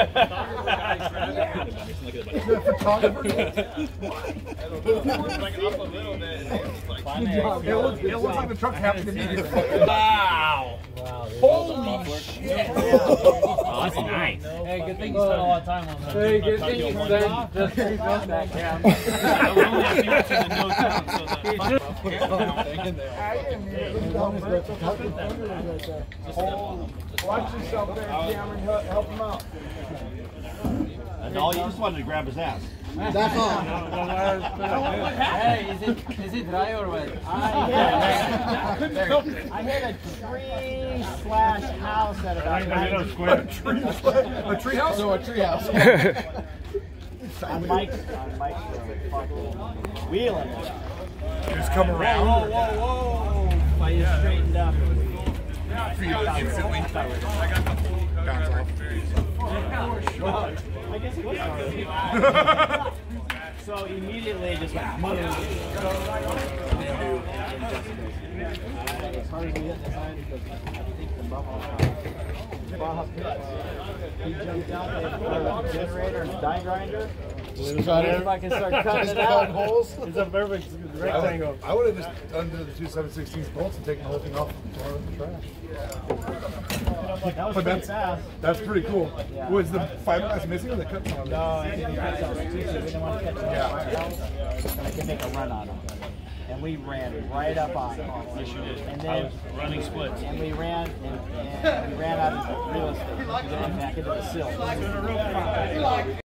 The photographer? It looks like the truck happened immediately. Wow. Holy shit. Oh, that's nice. Hey, good thing you spent a lot of time on that. Hey, good thing you spent just 3 minutes back down. Watch yourself there, Cameron. Help him out. That's all. You just wanted to grab his ass. That's all. Hey, is it dry or wet? I hit a tree/house at about 90. A tree house? So a tree house. On Mike's wheeling. Just come around. Whoa. I just straightened up. Instantly. Bounce off. I guess it was. So immediately just went boom. As hard as we hit the side because I think the Baja Pits. He jumped out, they put a generator and a die grinder. If I can start cutting it out. Holes. It's a perfect rectangle. I would have just undone the 2 7/16 bolts and taken the whole thing off and thrown it in the trash. That was pretty fast. That's pretty cool. Yeah. Was the fiberglass missing or the cut on it? No, I didn't catch those too, so we didn't want to catch them. And I could make a run on them. And we ran right up on them. Yes, you did. And I then was running splits. and we ran and we ran out of the real estate. We ran back into the sill.